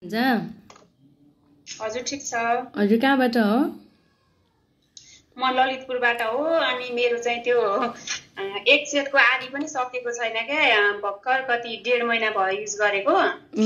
जा हजुर ठिक छ। हजुर कहाँबाट हो? म ललितपुरबाट हो। अनि मेरो चाहिँ त्यो एक सेटको आधी पनि सकेको छैन क्या, भर्खर कति 1.5 महिना भयो युज गरेको।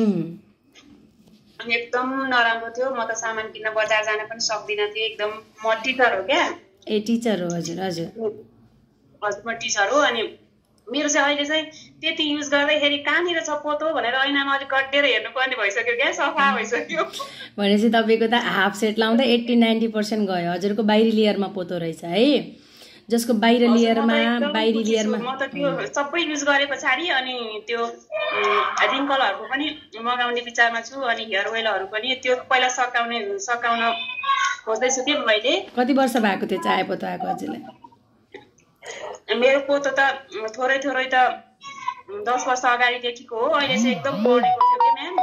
अनि एकदम नराम्रो थियो। म त सामान किन्न बजार जान पनि सक्दिनँ थिएँ। एकदम म टिचर हो क्या। ए टिचर हो? हजुर हजुर हजुर म टिचर हो। अनि मेरो चाहिँ अहिले चाहिँ त्यति युज गर्दाखेरि कहाँनिर छ पोतो भनेर ऐनामा अलिक गड्डेर हेर्नुपर्ने भइसक्यो क्या, सफा भइसक्यो। भनेपछि तपाईँको त हाफ सेट लाउँदा 80-90% गयो। हजुरको बाहिरी लेयरमा पोतो रहेछ है, जसको बाहिर लेयरमा म त त्यो सबै युज गरे पछाडि अनि त्यो रिङ्कलहरूको पनि मगाउने विचारमा छु। अनि हेयर ओइलहरू पनि त्यो पहिला सकाउन खोज्दैछु कि मैले। कति वर्ष भएको थियो चाहे पोतो आएको हजुरलाई? मेरो पोतो त थोरै त 10 वर्ष अगाडिदेखिको हो। अहिले चाहिँ एकदम बढेको थियो कि म्याम।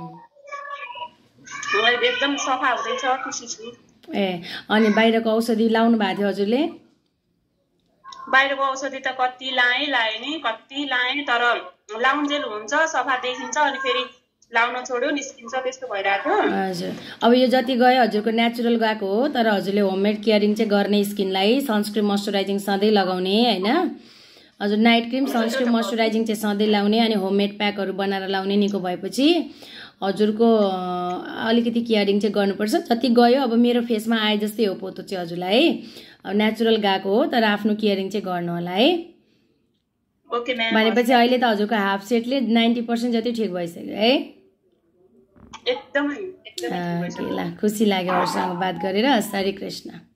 एकदम सफा हुँदैछ, खुसी छु। ए अनि बाहिरको औषधि लाउनु भएको थियो हजुरले? बाहिरको औषधि त कति लाएँ नि, कति लाएँ, तर लाउन्जेल हुन्छ, सफा देखिन्छ, अनि फेरि लाउन छोड्यो निस्किन्छ, त्यस्तो भइरहेको थियो। हजुर अब यो जति गयो हजुरको नेचुरल गएको हो, तर हजुरले होममेड केयरिङ चाहिँ गर्ने स्किनलाई सनस्क्रिन मोइस्चराइजिङ सधैँ लगाउने होइन। हजुर नाइट क्रिम सनस्क्रिन मोइस्चराइजिङ चाहिँ सधैँ लाउने, अनि होममेड प्याकहरू बनाएर लाउने। निको भएपछि हजुरको अलिकति केयरिङ चाहिँ गर्नुपर्छ। जति गयो अब मेरो फेसमा आए जस्तै हो पोतो चाहिँ हजुरलाई है। अब नेचुरल गएको हो तर आफ्नो केयरिङ चाहिँ गर्नु होला है। Okay ma'am. भनेपछि अहिले त हजुरको हाफ सेटले 90% जति ठिक भइसक्यो है। एकदमै ल खुसी लाग्यो अरूसँग बात गरेर। हरे कृष्ण।